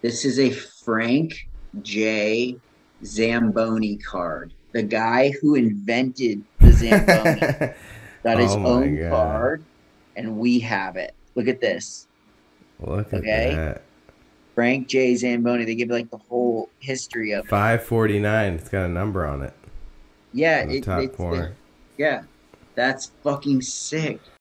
This is a Frank J. Zamboni card. The guy who invented the Zamboni got his Oh my own god. card, and we have it. Look at this. Look at Okay. that. Frank J. Zamboni. They give like the whole history of it. 549. It's got a number on it Yeah, in the top corner. yeah, that's fucking sick.